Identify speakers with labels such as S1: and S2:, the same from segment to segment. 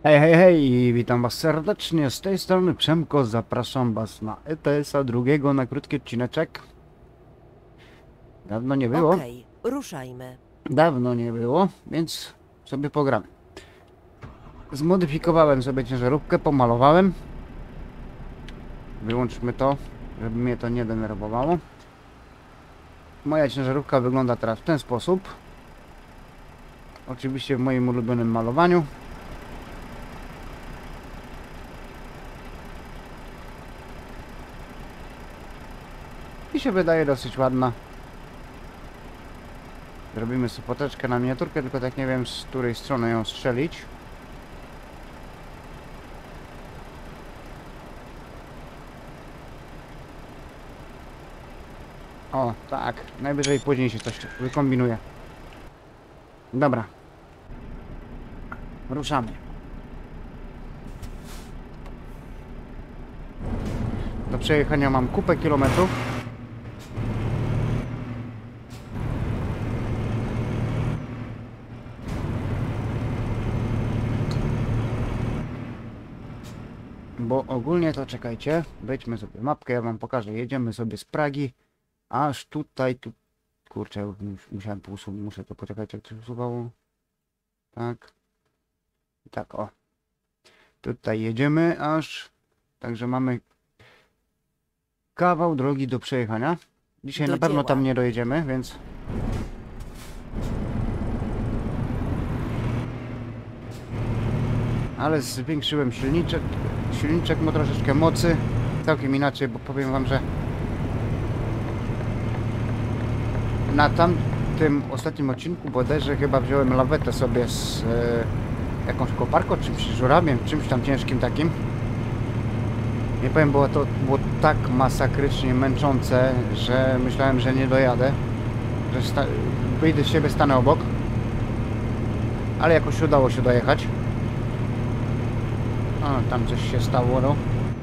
S1: Hej, hej, hej, witam was serdecznie, z tej strony Przemko, zapraszam was na ETS-a drugiego, na krótki odcineczek. Dawno nie było,
S2: Okej, ruszajmy.
S1: więc sobie pogramy. Zmodyfikowałem sobie ciężarówkę, pomalowałem. Wyłączmy to, żeby mnie to nie denerwowało. Moja ciężarówka wygląda teraz w ten sposób. Oczywiście w moim ulubionym malowaniu. I się wydaje dosyć ładna. Zrobimy sobie poteczkę na miniaturkę, tylko tak nie wiem, z której strony ją strzelić. O, tak. Najwyżej później się coś wykombinuje. Dobra. Ruszamy. Do przejechania mam kupę kilometrów. Bo ogólnie to czekajcie, wejdźmy sobie w mapkę, ja wam pokażę. Jedziemy sobie z Pragi, aż tutaj, kurczę, musiałem usunąć, muszę to poczekać, jak to się usuwało. Tak. Tak, o. Tutaj jedziemy aż, także mamy kawał drogi do przejechania. Dzisiaj na pewno tam nie dojedziemy, więc... Ale zwiększyłem silniczek ma troszeczkę mocy, całkiem inaczej, bo powiem wam, że na tamtym ostatnim odcinku bodajże chyba wziąłem lawetę sobie z jakąś koparką, czymś żurawiem, czymś tam ciężkim takim. Nie powiem, było tak masakrycznie męczące, że myślałem, że nie dojadę, że wyjdę z siebie, stanę obok, ale jakoś udało się dojechać. O, tam coś się stało, no.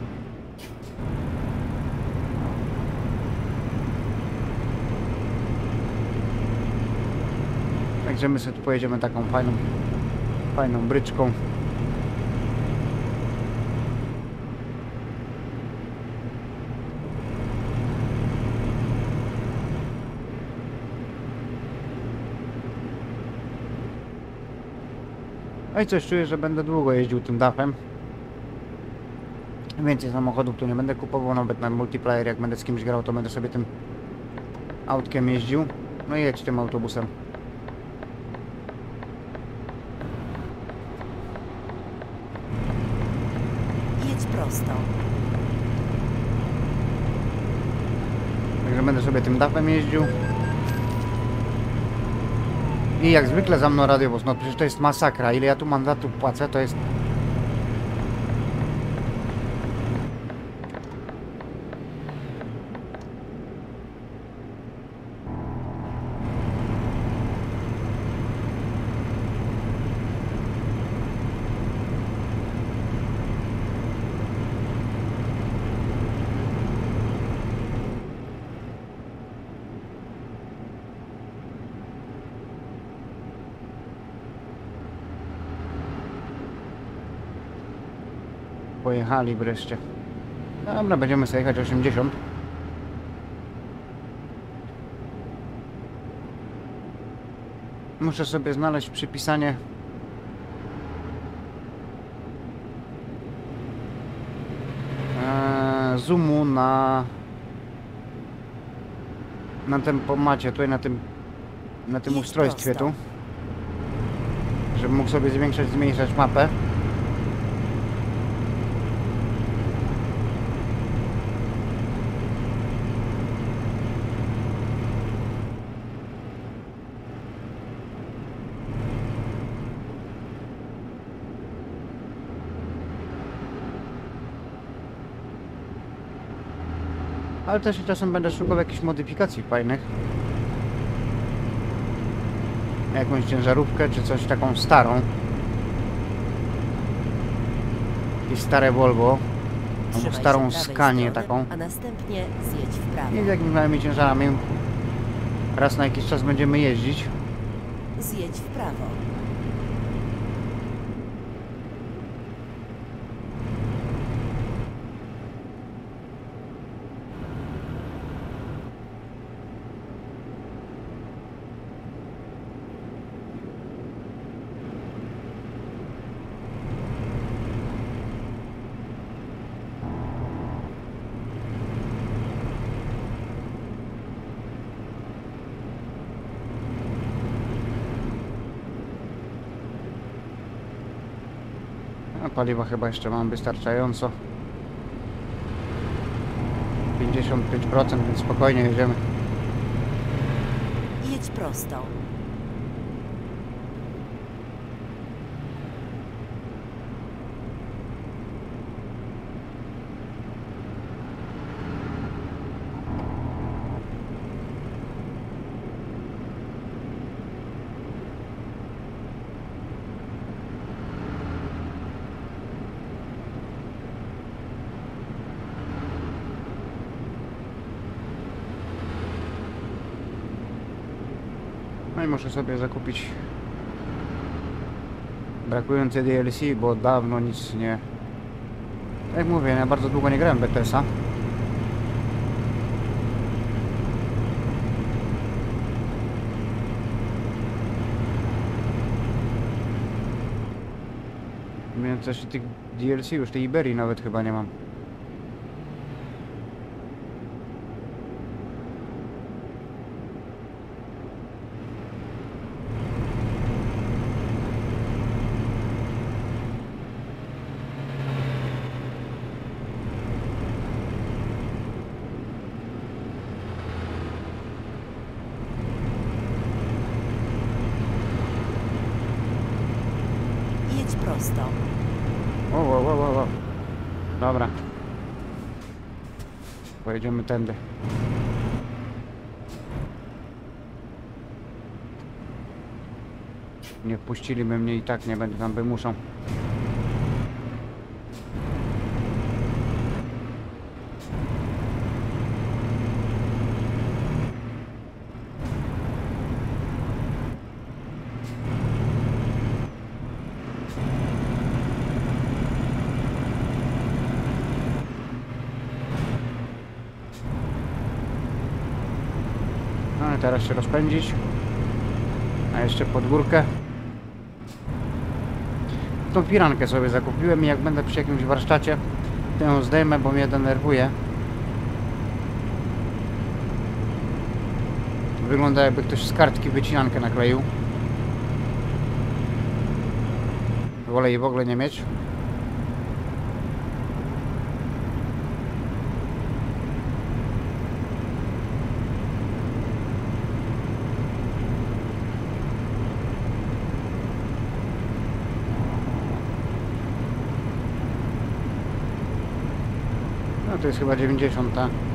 S1: Także my sobie tu pojedziemy taką fajną bryczką. No i coś czuję, że będę długo jeździł tym dachem. Więcej samochodów tu nie będę kupował, nawet na multiplayer, jak będę z kimś grał, to będę sobie tym autkiem jeździł. No i jedź tym autobusem.
S2: Jedź prosto.
S1: Także będę sobie tym dachem jeździł. I jak zwykle za mną radiowóz, no przecież to jest masakra, ile ja tu mandatu płacę, to jest... Pojechali wreszcie. Dobra, będziemy sobie jechać 80. Muszę sobie znaleźć przypisanie zoomu na tempomacie, tutaj na tym ustrojstwie tu, żebym mógł sobie zwiększać, zmniejszać mapę. Ale też i czasem będę szukał jakichś modyfikacji fajnych. Jakąś ciężarówkę, czy coś taką starą. I stare Volvo. Albo starą Scanię taką.
S2: A następnie zjedź w prawo.
S1: I z jakimiś małymi ciężarami raz na jakiś czas będziemy jeździć.
S2: Zjedź w prawo.
S1: A paliwa chyba jeszcze mam wystarczająco. 55%, więc spokojnie jedziemy.
S2: Jedź prosto.
S1: No i muszę sobie zakupić brakujące DLC, bo dawno nic nie... Jak mówię, ja bardzo długo nie grałem BTS-a. Więc też tych DLC już, tej Iberii nawet chyba nie mam.
S2: Jedź prosto.
S1: O. Dobra. Pojedziemy tędy. Nie wpuściliby mnie i tak, nie będę tam wymuszał. No i teraz się rozpędzić. A jeszcze pod górkę. Tą firankę sobie zakupiłem i jak będę przy jakimś warsztacie, to ją zdejmę, bo mnie denerwuje. Wygląda, jakby ktoś z kartki wycinankę nakleił. Wolę jej w ogóle nie mieć. No to jest chyba 90.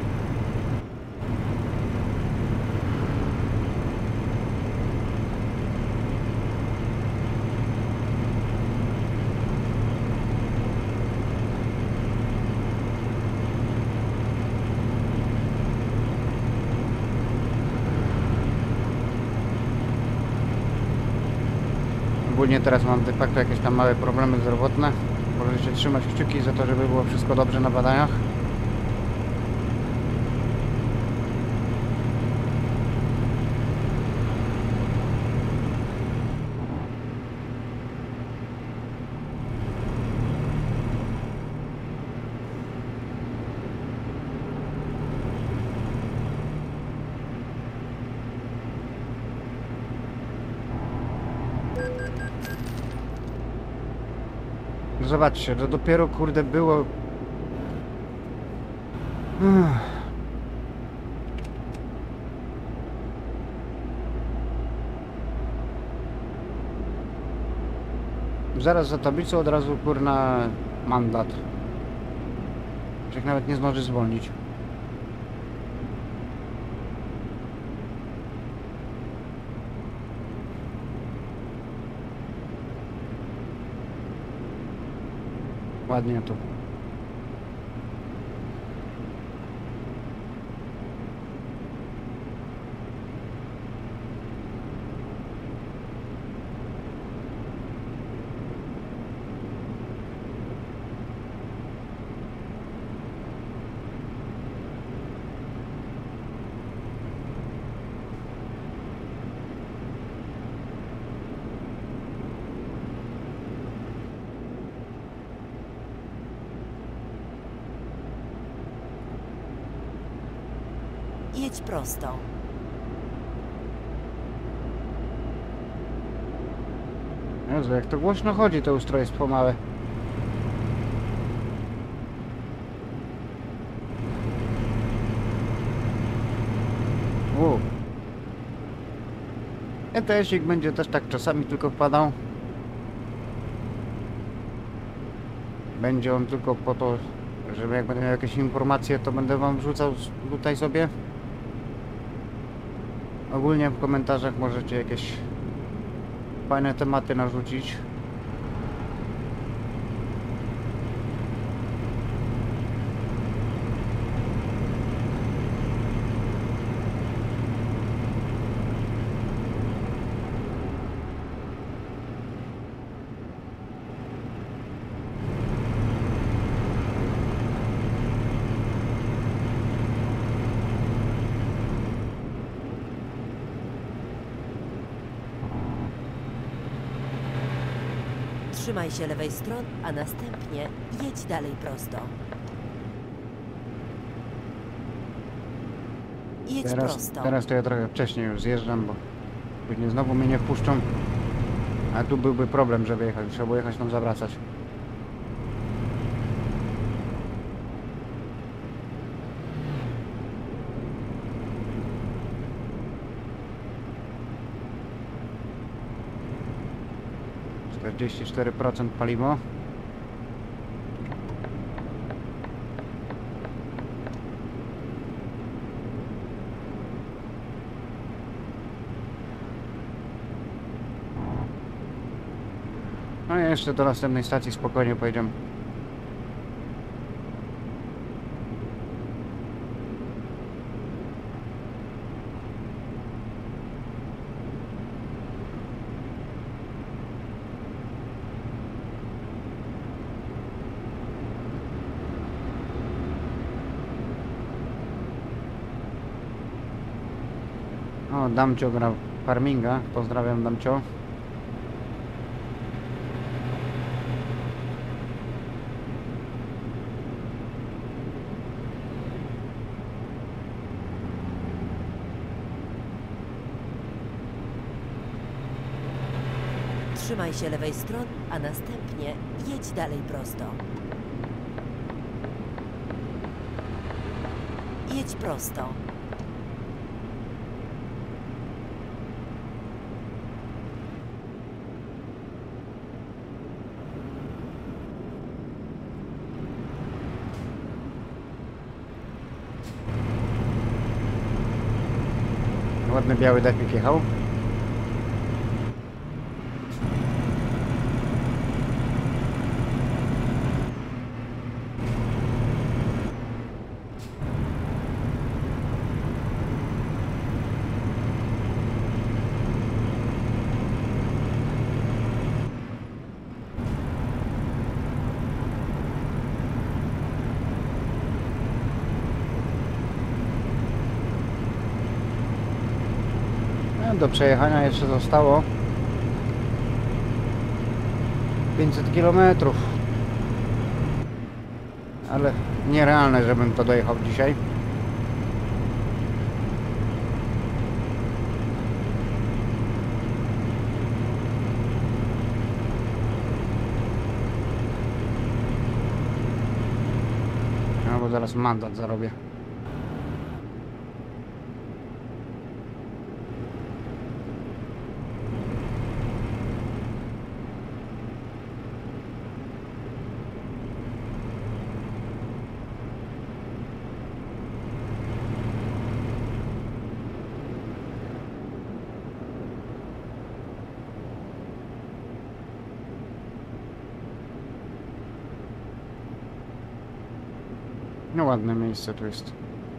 S1: Ogólnie teraz mam de facto jakieś tam małe problemy zdrowotne. Możecie trzymać kciuki za to, żeby było wszystko dobrze na badaniach. Zobaczcie, to dopiero kurde było... Zaraz za tablicą od razu kurna mandat. Człowiek nawet nie zdąży zwolnić. Ładnie tu.
S2: Jedź prosto.
S1: Jezu, jak to głośno chodzi to ustrojstwo małe. ETS-ik będzie też tak czasami tylko wpadał. Będzie on tylko po to, żeby jak będę miał jakieś informacje, to będę wam wrzucał tutaj sobie. Ogólnie w komentarzach możecie jakieś fajne tematy narzucić.
S2: Trzymaj się lewej strony, a następnie jedź dalej prosto. Jedź prosto.
S1: Teraz to ja trochę wcześniej już zjeżdżam, bo później znowu mnie nie wpuszczą. A tu byłby problem, żeby jechać. Trzeba było jechać tam zawracać. %44 paliwo. No i jeszcze do następnej stacji spokojnie pojedziemy. O, Damcio gra w farminga. Pozdrawiam, Damcio.
S2: Trzymaj się lewej strony, a następnie jedź dalej prosto. Jedź prosto.
S1: Ładny biały depik jechał. Do przejechania jeszcze zostało 500 km, ale nierealne, żebym to dojechał dzisiaj. No bo zaraz mandat zarobię. No ładne miejsce tu jest.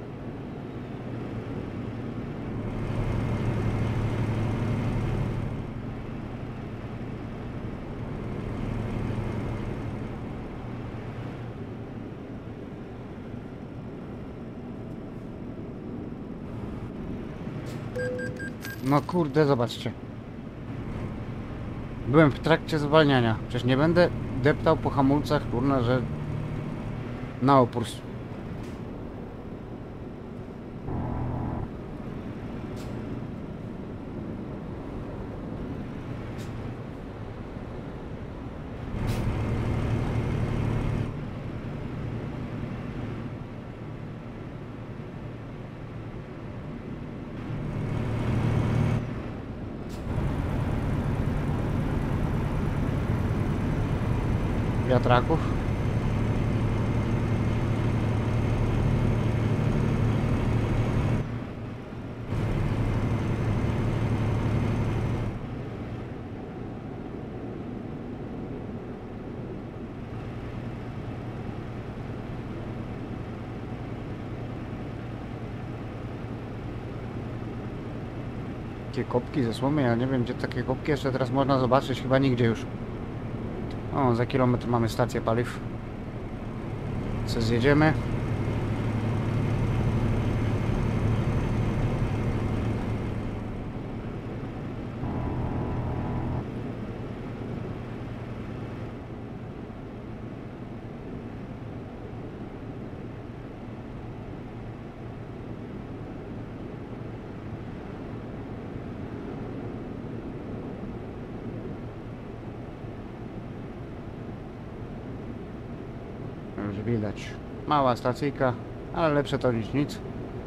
S1: No kurde, zobaczcie. Byłem w trakcie zwalniania. Przecież nie będę deptał po hamulcach, kurna, że na opór. wiatraków. Takie kopki ze słomy, ja nie wiem, gdzie takie kopki jeszcze teraz można zobaczyć, chyba nigdzie już. O, za kilometr mamy stację paliw. Co zjedziemy? Już widać. Mała stacyjka, ale lepsze to niż nic.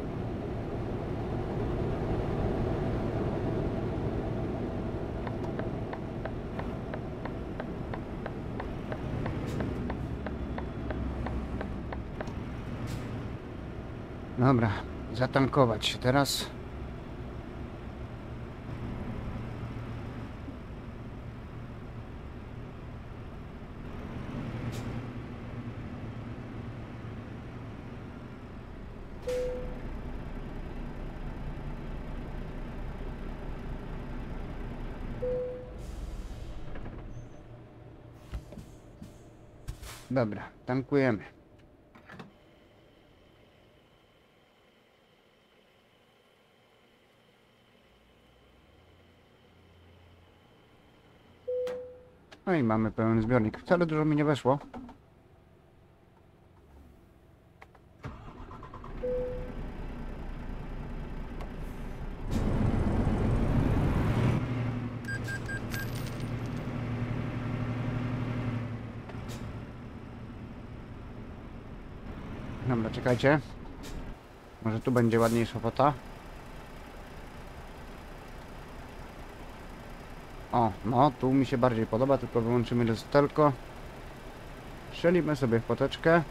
S1: Dobra, zatankować się teraz. Dobra, tankujemy. No i mamy pełen zbiornik. Wcale dużo mi nie weszło. Dobra, czekajcie. Może tu będzie ładniejsza fota. O, no tu mi się bardziej podoba, tylko wyłączymy lusterko. Strzelimy sobie w poteczkę.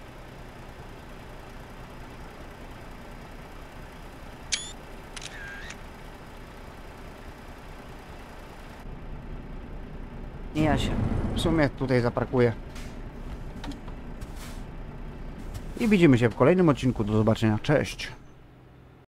S1: I ja się w sumie tutaj zaparkuję. I widzimy się w kolejnym odcinku. Do zobaczenia. Cześć!